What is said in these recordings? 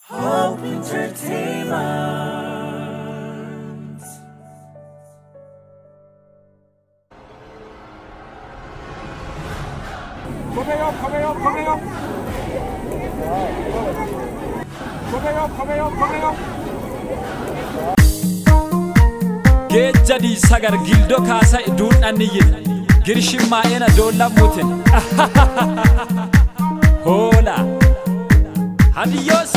Hope Entertainment. Get jadi sagar gildo kasa idun aniye girshima ena dolla mutin hola hadiyos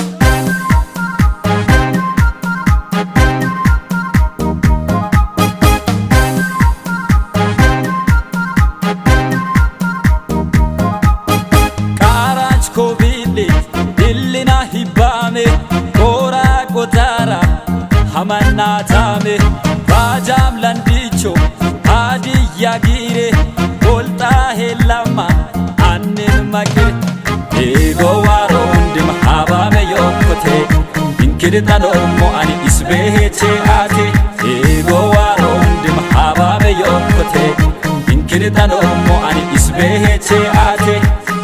karaj kobili dillina hibame kora kotara hamanna tame bajam landicho HadiyaGire volta helama annen makir ego waro undim habame yokote inkirtano mo ani isbeheche ate ego waro undim habame yokote inkirtano mo ani isbeheche ate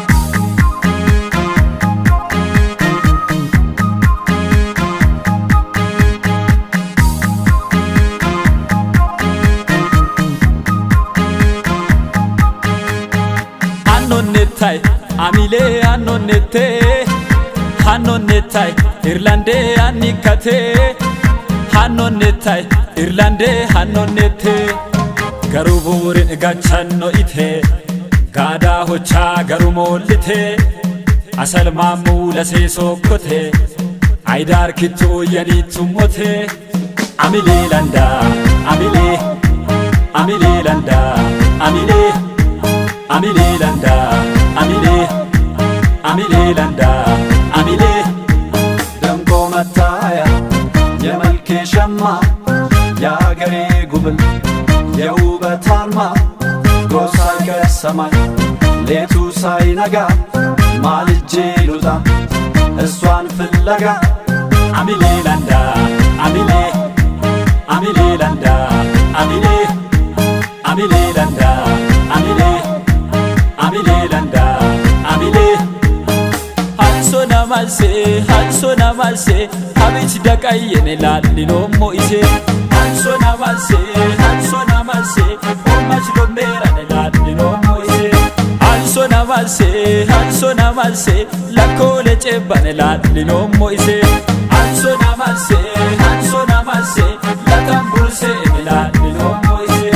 Amile anonete hanonetai Irlande anikate hanonetai Irlande hanonete garuburin gachanno ite gada hocha garumolite asal mamu lase sokote aidar kitu yani tumote Amile Landa Amile Landa Amile Landa Amile Landa Amile Dango mataya Yamalke shamma Ya gare gubal Ya ubatarma Gosa kasamay Letu saynaga Malije luda Eswan fillaga Amile Landa Amile Landa Amile Landa Amile Landa Amile Hansona malse Habich dakayene lalino moise Hansona malse Omach lombera ne lalino moise Hansona malse Lakole chebane lalino moise Hansona malse Latambulse ne lalino moise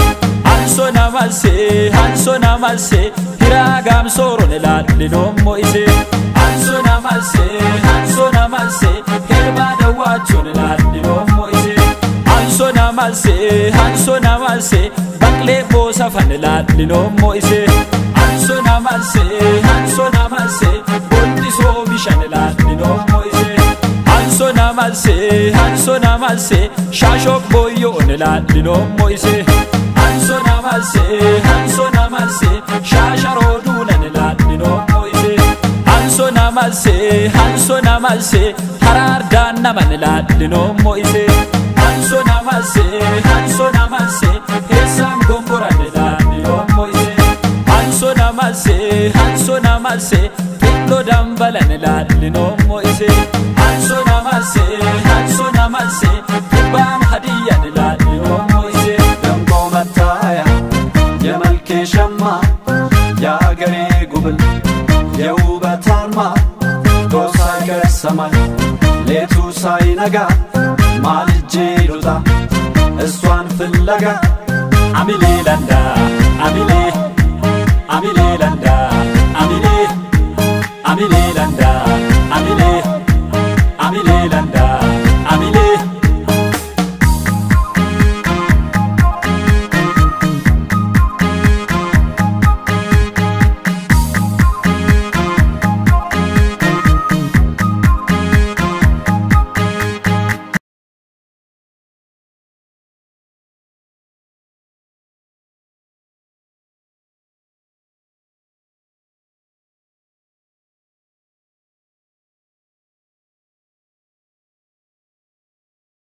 Hansona malse Hiragam soro ne lalino moise Hansona malse Herbada wacho ne lalino moise Hansona malse Bakle bosa fane lalino moise Hansona malse Bondi so bishane lalino moise Hansona malse Shashok boyo ne lalino moise Hansona malse Shasharodu ne lalino moise Hansona malse Harar danna man lalino moise Hansona malse Hesam gongora ne lalino moise Hansona malse Kitlo dambala ne lalino moise Hansona malse Kubam hadiya ne lalino moise Dango mataya Yamalke shamma Ya gare gubal Ya ubatarma Gosa kasamay Letu saynaga Malije luda Eswan fillaga Amile Landa Amile Landa Amile Landa